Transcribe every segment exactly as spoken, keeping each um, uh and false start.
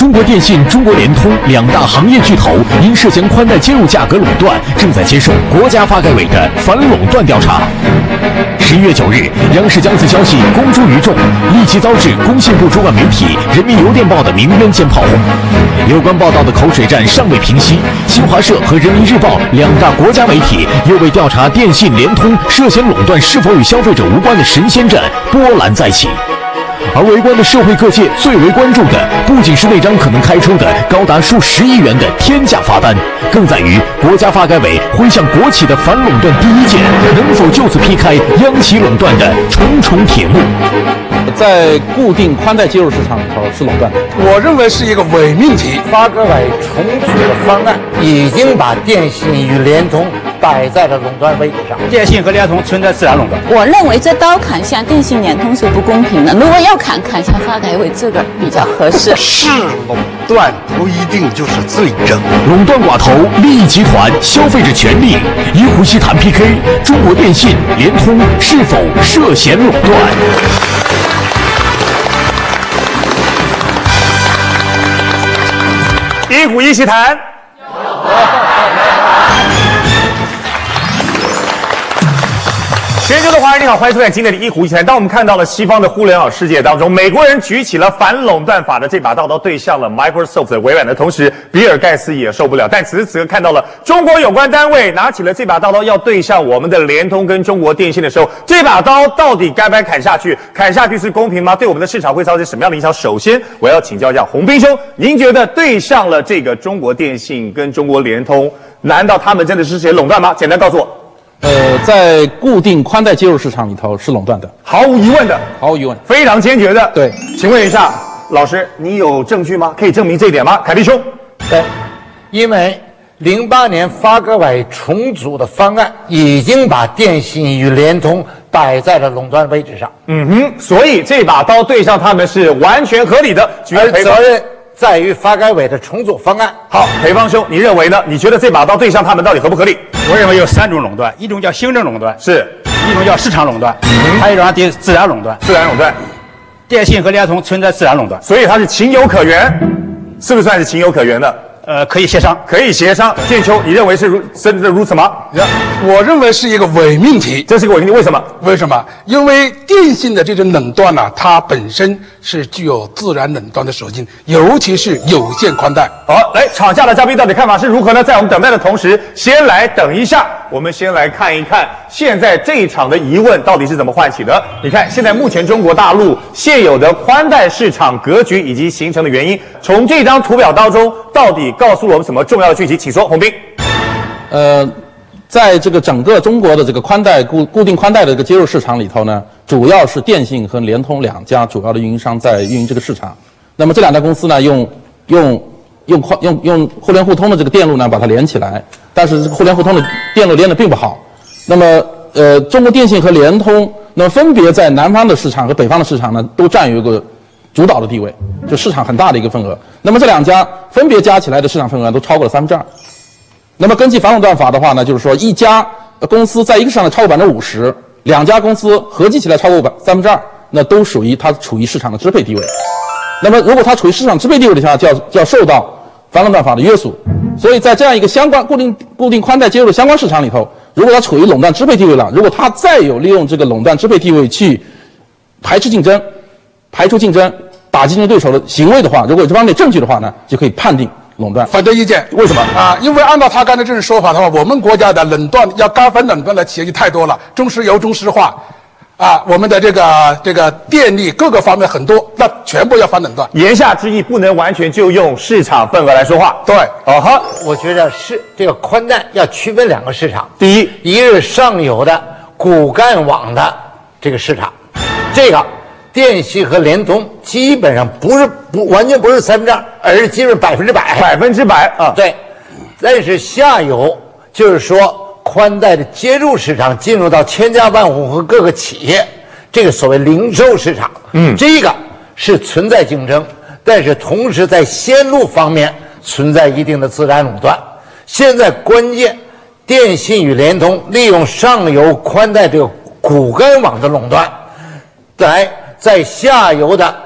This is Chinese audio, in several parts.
中国电信、中国联通两大行业巨头因涉嫌宽带接入价格垄断，正在接受国家发改委的反垄断调查。十一月九日，央视将此消息公诸于众，立即遭致工信部主管媒体《人民邮电报》的鸣冤兼炮轰。有关报道的口水战尚未平息，新华社和人民日报两大国家媒体又为调查电信、联通涉嫌垄断是否与消费者无关的神仙战波澜再起。而围观的社会各界最为关注的，不仅是那张可能开出的高达数十亿元的天价罚单，更在于国家发改委挥向国企的反垄断第一剑，能否就此劈开央企垄断的重重铁幕。 在固定宽带接入市场里头是垄断的， 我认为是一个伪命题。 发改委重组的方案已经把电信与联通摆在了垄断位置上， 电信和联通存在自然垄断。 我认为这刀砍向电信、联通是不公平的，如果要砍，砍向发改委，这个比较合适。 是垄断不一定就是罪证。 垄断寡头、利益集团、消费者权利，一呼吸谈 P K， 中国电信、联通是否涉嫌垄断？ 一虎一起谈。全球的华人你好，欢迎收看今天的一虎一起谈。当我们看到了西方的互联网世界当中，美国人举起了反垄断法的这把刀，刀对向了 Microsoft 的微软的同时，比尔盖茨也受不了。但此时此刻看到了中国有关单位拿起了这把刀，刀要对向我们的联通跟中国电信的时候，这把刀到底该不该砍下去？砍下去是公平吗？对我们的市场会造成什么样的影响？首先，我要请教一下洪斌兄，您觉得对向了这个中国电信跟中国联通，难道他们真的是涉嫌垄断吗？简单告诉我。 呃，在固定宽带接入市场里头是垄断的， 毫无疑问的， 毫无疑问， 非常坚决的。 对， 请问一下老师，你有证据吗？可以证明这一点吗？凯利兄， 对，因为零八年发改委重组的方案已经把电信与联通摆在了垄断位置上。 嗯哼，所以这把刀对上他们是完全合理的， 而责任在于发改委的重组方案。 好，裴方兄，你认为呢？你觉得这把刀对上他们到底合不合理？ 我认为有三种垄断，一种叫行政垄断， 是一种叫市场垄断，嗯、还有一种叫自然垄断。 自然垄断， 电信和联通存在自然垄断， 所以它是情有可原，是不是算是情有可原的？ 呃，可以协商， 可以协商。建秋，你认为是如真的如此吗？ 我认为是一个伪命题。 这是个伪命题，为什么？ 为什么？因为电信的这种垄断呢、啊，它本身是具有自然垄断的属性，尤其是有线宽带。 好，来，场下的嘉宾到底看法是如何呢？在我们等待的同时，先来等一下，我们先来看一看现在这一场的疑问到底是怎么唤起的。你看，现在目前中国大陆现有的宽带市场格局以及形成的原因，从这张图表当中到底告诉了我们什么重要的讯息？请说，洪斌。 呃，在这个整个中国的这个宽带固固定宽带的这个接入市场里头呢，主要是电信和联通两家主要的运营商在运营这个市场。那么这两家公司呢，用用用宽用用互联互通的这个电路呢把它连起来，但是这个互联互通的电路连得并不好。那么呃，中国电信和联通那么分别在南方的市场和北方的市场呢，都占有一个主导的地位，就市场很大的一个份额。那么这两家分别加起来的市场份额都超过了三分之二。那么根据反垄断法的话呢，就是说一家公司在一个市场超过百分之五十，两家公司合计起来超过百三分之二，那都属于它处于市场的支配地位。那么如果它处于市场支配地位的情况下，就要就要受到反垄断法的约束。所以在这样一个相关固定固定宽带接入的相关市场里头，如果它处于垄断支配地位了，如果它再有利用这个垄断支配地位去排斥竞争、排除竞争、打击竞争对手的行为的话，如果有这方面证据的话呢，就可以判定垄断。 反对意见。 为什么啊？因为按照他刚才这种说法的话，我们国家的垄断要干分垄断的企业就太多了，中石油、中石化，啊，我们的这个这个电力各个方面很多，那全部要反垄断。 言下之意，不能完全就用市场份额来说话。 对， 哦哈， 我觉得是这个宽带要区分两个市场。 第一， 一个是上游的骨干网的这个市场，这个电信和联通基本上不是不完全不是三分之二，而是基本百分之百， 百分之百啊。 对，但是下游就是说宽带的接入市场进入到千家万户和各个企业，这个所谓零售市场，嗯，这个是存在竞争，但是同时在线路方面存在一定的自然垄断。现在关键，电信与联通利用上游宽带这个骨干网的垄断，来在下游的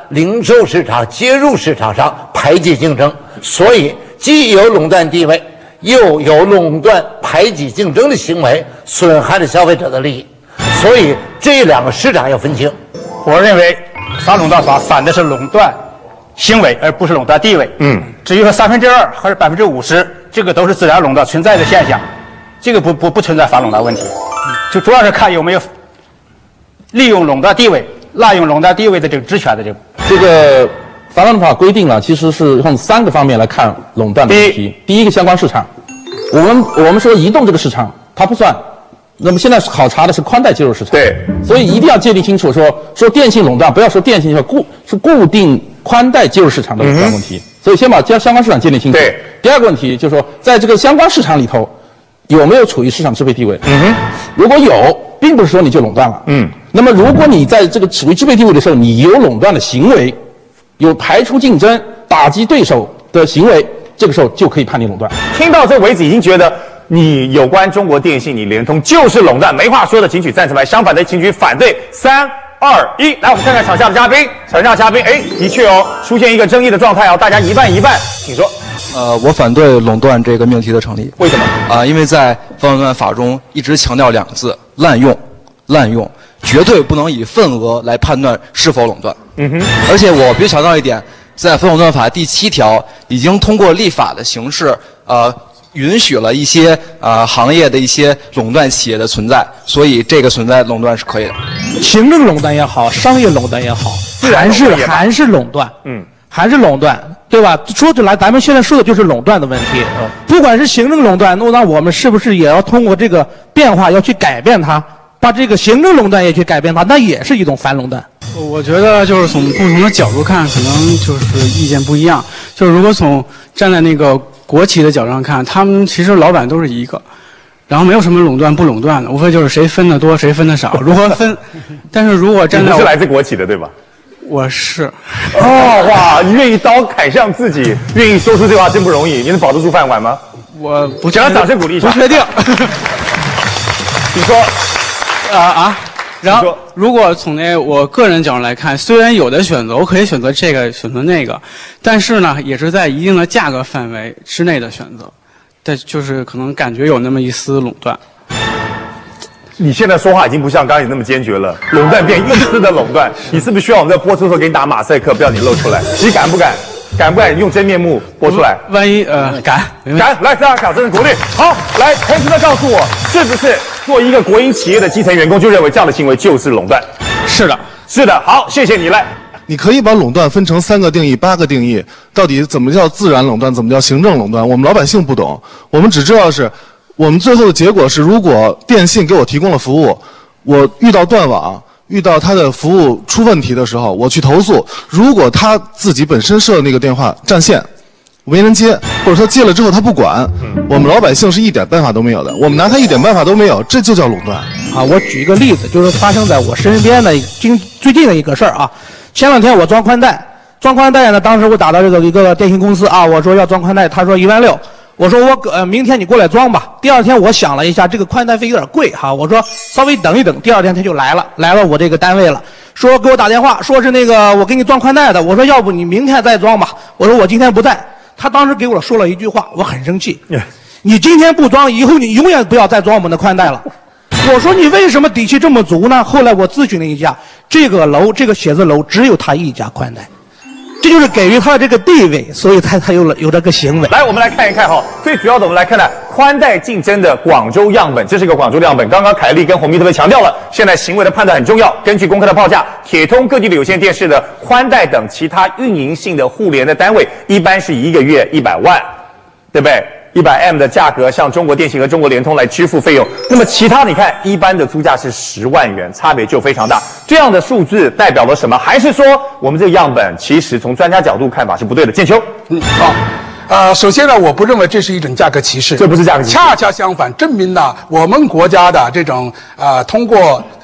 零售市场接入市场上排挤竞争，所以既有垄断地位，又有垄断排挤竞争的行为，损害了消费者的利益。所以这两个市场要分清。 我认为反垄断法反的是垄断行为，而不是垄断地位。嗯，至于说三分之二还是百分之五十，这个都是自然垄断存在的现象，这个不不不存在反垄断问题，就主要是看有没有利用垄断地位、滥用垄断地位的这个职权的这个。 这个反垄断法规定了，其实是从三个方面来看垄断的问题。第一个相关市场，我们我们说移动这个市场它不算。那么现在考察的是宽带接入市场， 对， 所以一定要界定清楚说，说电信垄断，不要说电信是固是固定宽带接入市场的垄断问题。嗯、所以先把相关市场界定清楚。 对， 第二个问题就是说，在这个相关市场里头，有没有处于市场支配地位？嗯哼，如果有，并不是说你就垄断了。嗯，那么如果你在这个处于支配地位的时候，你有垄断的行为，有排除竞争、打击对手的行为，这个时候就可以判定垄断。 听到这为止，已经觉得。你有关中国电信，你联通就是垄断，没话说的，请举赞成牌；相反的，请举反对。三二一，来，我们看看场下的嘉宾，场下的嘉宾，哎，的确哦，出现一个争议的状态哦，大家一半一半，请说。 呃，我反对垄断这个命题的成立。 为什么？ 啊、呃，因为在反垄断法中一直强调两个字：滥用，滥用，绝对不能以份额来判断是否垄断。嗯哼。而且我必须强调一点，在反垄断法第七条已经通过立法的形式，呃。允许了一些啊、呃、行业的一些垄断企业的存在，所以这个存在垄断是可以的。 行政垄断也好，商业垄断也好，还是还是垄断，嗯，还是垄断，对吧？说起来，咱们现在说的就是垄断的问题。嗯、不管是行政垄断，那我们是不是也要通过这个变化要去改变它，把这个行政垄断也去改变它，那也是一种反垄断。 我觉得就是从不同的角度看，可能就是意见不一样。就是如果从站在那个国企的角度上看，他们其实老板都是一个，然后没有什么垄断不垄断的，无非就是谁分的多谁分的少，如何分。但是如果站在你不是来自国企的对吧？ 我是。 哦哇，你愿意刀砍向自己，愿意说出这话真不容易，你能保得住饭碗吗？ 我不给他掌声鼓励一下。 不确定。 你说啊啊。然后，如果从那我个人角度来看，虽然有的选择我可以选择这个，选择那个，但是呢，也是在一定的价格范围之内的选择，但就是可能感觉有那么一丝垄断。 你现在说话已经不像刚才你那么坚决了，垄断变一丝的垄断，你是不是需要我们在播出的时候给你打马赛克，不要你露出来？你敢不敢？敢不敢用真面目播出来？ 万一呃敢敢来，大家掌声鼓励。好，来，同时的告诉我，是不是做一个国营企业的基层员工就认为这样的行为就是垄断？ 是的， 是的。好，谢谢你来。 你可以把垄断分成三个定义、八个定义，到底怎么叫自然垄断，怎么叫行政垄断？我们老百姓不懂，我们只知道是，我们最后的结果是，如果电信给我提供了服务，我遇到断网。遇到他的服务出问题的时候，我去投诉。如果他自己本身设的那个电话占线，没人接，或者他接了之后他不管，我们老百姓是一点办法都没有的。我们拿他一点办法都没有，这就叫垄断。 啊，我举一个例子，就是发生在我身边的今最近的一个事儿啊。前两天我装宽带，装宽带呢，当时我打到这个一个电信公司啊，我说要装宽带，他说一万六。我说我呃明天你过来装吧。第二天我想了一下，这个宽带费有点贵哈，我说稍微等一等。第二天他就来了，来了我这个单位了，说给我打电话，说是那个我给你装宽带的。我说要不你明天再装吧。我说我今天不在。他当时给我说了一句话，我很生气。你今天不装，以后你永远不要再装我们的宽带了。我说你为什么底气这么足呢？后来我咨询了一下，这个楼这个写字楼只有他一家宽带。这就是给予他的这个地位，所以他才有了有这个行为。 来，我们来看一看哈，最主要的我们来看看宽带竞争的广州样本，这是一个广州样本。刚刚凯丽跟洪明特别强调了，现在行为的判断很重要。根据公开的报价，铁通各地的有线电视的宽带等其他运营性的互联的单位，一般是一个月一百万，对不对？一百 M 的价格向中国电信和中国联通来支付费用。那么其他你看，一般的租价是十万元，差别就非常大。这样的数字代表了什么？还是说我们这个样本其实从专家角度看法是不对的？建秋， 嗯，好。呃，首先呢，我不认为这是一种价格歧视， 这不是价格歧视， 恰恰相反，证明了我们国家的这种呃通过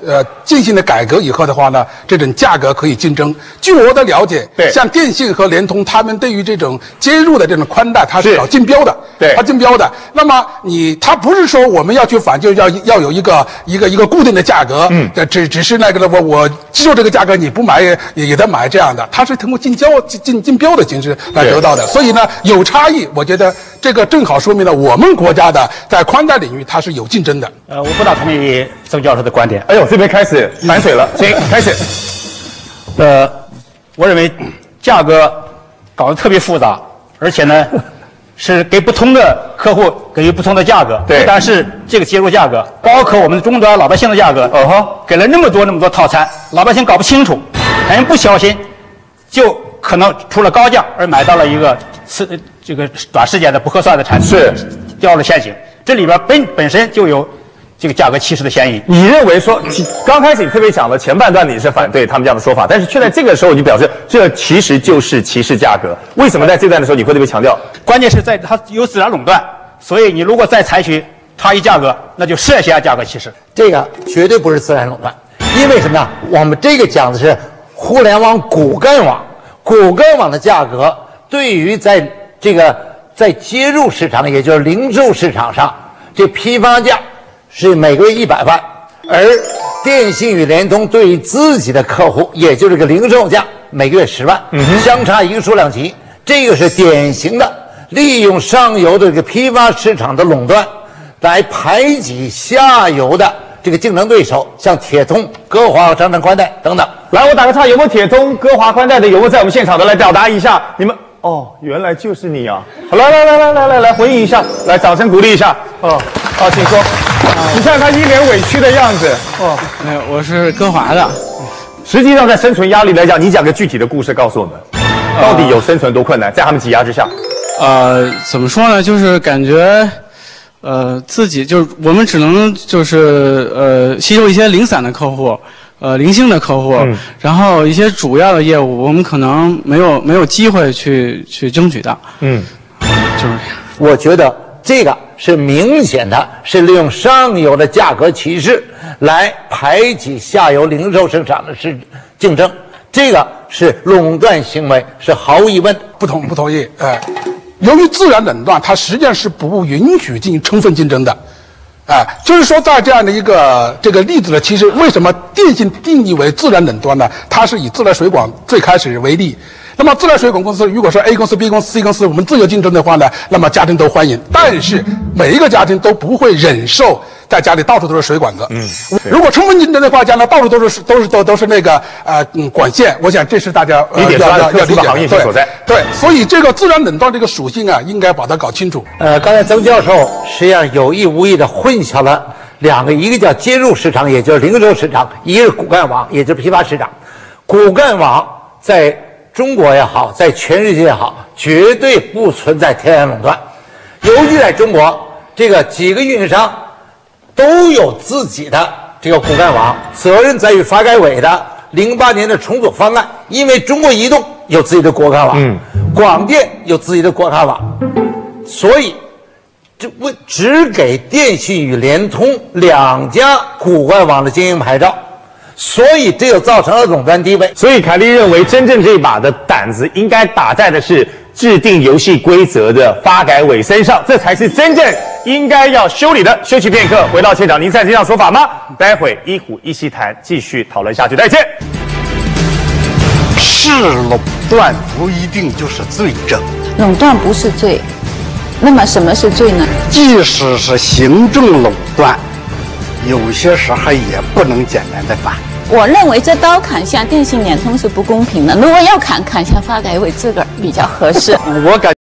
呃进行了改革以后的话呢，这种价格可以竞争。据我的了解， 对， 像电信和联通，他们对于这种接入的这种宽带，它是搞竞标的， 对， 它竞标的。那么你它不是说我们要去反，就要要有一个一个一个固定的价格，嗯，只只是那个我我接受这个价格，你不买也也得买这样的，它是通过竞交竞竞竞标的形式来得到的。所以呢，有差异，我觉得这个正好说明了我们国家的在宽带领域它是有竞争的。 呃，我不大同意曾教授的观点。 哎呦，这边开始反水了，请开始。 呃，我认为价格搞得特别复杂，而且呢，是给不同的客户给予不同的价格。 对， 不单是这个接入价格，包括我们终端老百姓的价格。 哦哈， 给了那么多那么多套餐，老百姓搞不清楚，还不小心，就可能出了高价而买到了一个次这个短时间的不合算的产品， 是掉了陷阱。这里边本本身就有这个价格歧视的嫌疑。 你认为说，刚开始你特别讲了前半段你是反对他们这样的说法，但是却在这个时候你表示这其实就是歧视价格。为什么在这段的时候你会特别强调？ 关键是在它有自然垄断，所以你如果再采取差异价格，那就涉嫌价格歧视。 这个绝对不是自然垄断，因为什么呢？我们这个讲的是互联网骨干网，骨干网的价格对于在这个在接入市场，也就是零售市场上，这批发价是每个月一百万，而电信与联通对于自己的客户，也就是这个零售价，每个月十万，嗯、相差一个数量级。这个是典型的利用上游的这个批发市场的垄断，来排挤下游的这个竞争对手，像铁通、歌华、长城宽带等等。 来，我打个岔，有没有铁通、歌华宽带的？有没有在我们现场的来表达一下？你们哦，原来就是你啊！好，来来来来来来来回应一下，来掌声鼓励一下。哦，好，请说。你看他一脸委屈的样子。 哦，没有，我是歌华的。 实际上，在生存压力来讲，你讲个具体的故事告诉我们，到底有生存多困难，在他们挤压之下。 呃，怎么说呢？就是感觉。呃，自己就是我们只能就是呃吸收一些零散的客户，呃零星的客户，嗯、然后一些主要的业务我们可能没有没有机会去去争取到。嗯，就是这样。 我觉得这个是明显的，是利用上游的价格歧视来排挤下游零售市场的是竞争，这个是垄断行为，是毫无疑问。 不同不同意？哎、呃。由于自然垄断，它实际上是不允许进行充分竞争的，哎、呃，就是说在这样的一个这个例子呢，其实为什么电信定义为自然垄断呢？它是以自来水管最开始为例。那么自来水管公司如果说 A 公司、B 公司、C 公司我们自由竞争的话呢，那么家庭都欢迎，但是每一个家庭都不会忍受在家里到处都是水管子。嗯，如果充分竞争的话，将来到处都是都是都都是那个呃嗯管线，我想这是大家呃要要要理解行业所在。 对对，所以这个自然垄断这个属性啊，应该把它搞清楚。 呃，刚才曾教授实际上有意无意的混淆了两个，一个叫接入市场，也就是零售市场；一个是骨干网，也就是批发市场。骨干网在中国也好，在全世界也好，绝对不存在天然垄断。尤其在中国，这个几个运营商都有自己的这个骨干网，责任在于发改委的零八年的重组方案。因为中国移动有自己的骨干网，嗯，广电有自己的骨干网，所以这为只给电信与联通两家骨干网的经营牌照。所以这就造成了垄断地位。 所以凯利认为，真正这把的胆子应该打在的是制定游戏规则的发改委身上，这才是真正应该要修理的。休息片刻，回到现场，您赞成这样说法吗？待会一虎一席谈，继续讨论下去，再见。 是垄断不一定就是罪证， 垄断不是罪，那么什么是罪呢？ 即使是行政垄断，有些时候也不能简单的办。 我认为这刀砍向电信联通是不公平的，如果要砍，砍向发改委这个比较合适。 我感